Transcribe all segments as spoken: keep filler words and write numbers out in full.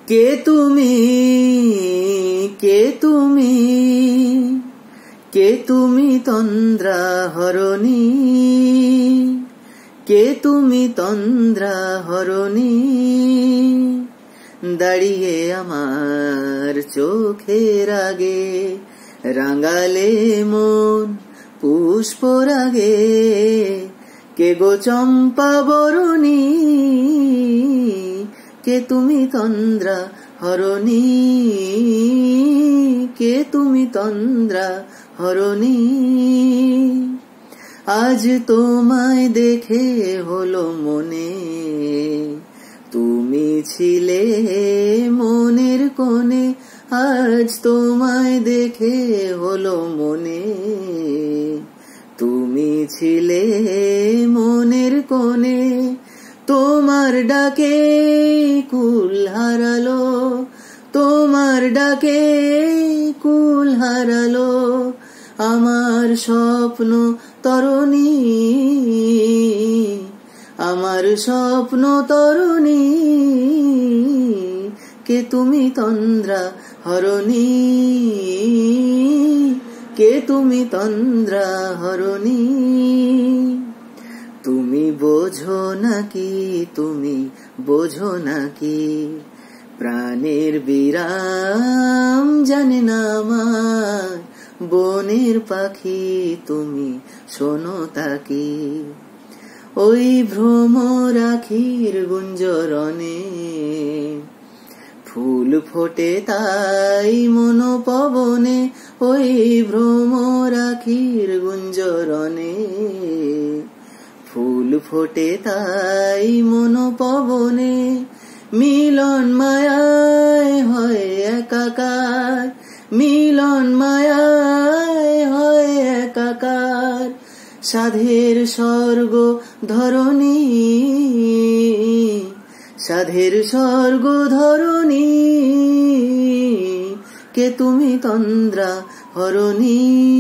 কে তুমি, কে তুমি, কে তুমি তন্দ্রা হরণী, কে তুমি তন্দ্রা হরণী, দাঁড়িয়ে আমার চোখের আগে রাঙালে মন পুষ্পরাগে, কে গো চম্পা বরণী, কে তুমি তন্দ্রা হরণী, কে তুমি তন্দ্রা হরণী। আজ তোমায় দেখে হলো মনে, তুমি ছিলে মনের কোণে, আজ তোমায় দেখে হলো মনে, তুমি ছিলে মনের কোণে। তোমার ডাকে কুল হারালো, তোমার ডাকে কুল হারালো আমার স্বপ্ন তরণী, আমার স্বপ্ন তরণী, কে তুমি তন্দ্রা হরণী, কে তুমি তন্দ্রা হরণী। তুমি বোঝো নাকি, তুমি বোঝো নাকি, প্রাণের বিরাম জানে না আমার বনের পাখি, তুমি শোনো তাকি ওই ভ্রমর আখির গুঞ্জরণে, ফুল ফোটে তাই মনোপবনে, ওই ভ্রমর আখির গুঞ্জরণে, ফুল ফোটে তাই মনোপবনে। মিলন মায়ায় হয় একাকার, মিলন মায়ায় হয় একাকার, সাধের স্বর্গ ধরণী, সাধের স্বর্গ ধরণী, কে তুমি তন্দ্রা হরণী,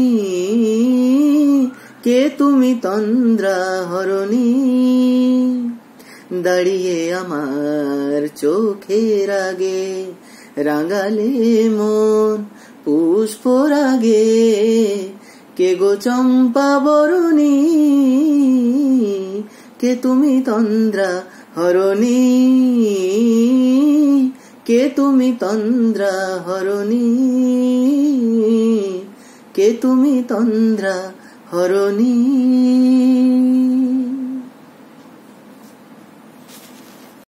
কে তুমি তন্দ্রা হরণী, দাঁড়িয়ে আমার চোখের আগে রাঙালে মন পুষ্পরাগে, কে গো চম্পা বরণী, কে তুমি তন্দ্রা হরণী, কে তুমি তন্দ্রা হরণী, কে তুমি তন্দ্রা হরণী।